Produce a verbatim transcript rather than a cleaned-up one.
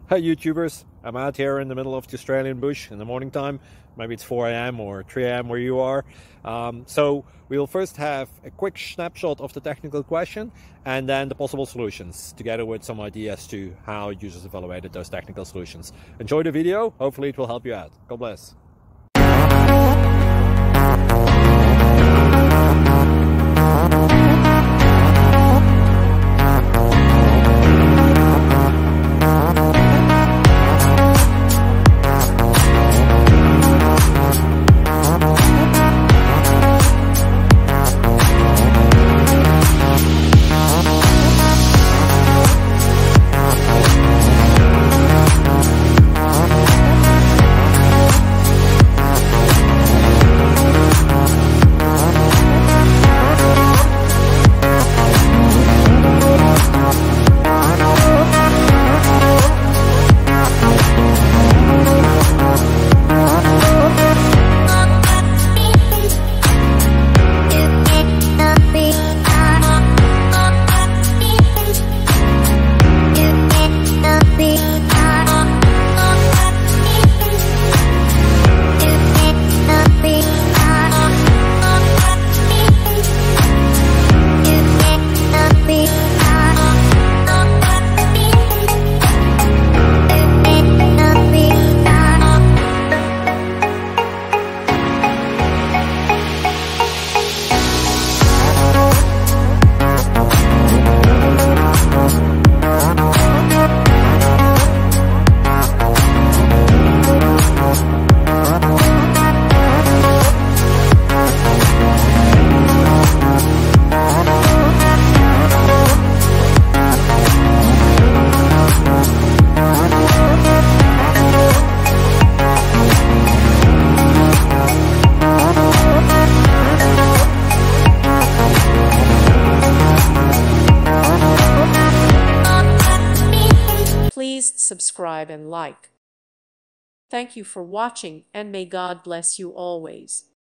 Hi YouTubers, I'm out here in the middle of the Australian bush in the morning time. Maybe it's four A M or three A M where you are. Um, so we'll first have a quick snapshot of the technical question and then the possible solutions, together with some ideas to how users evaluated those technical solutions. Enjoy the video, hopefully it will help you out. God bless. Please subscribe and like. Thank you for watching, and may God bless you always.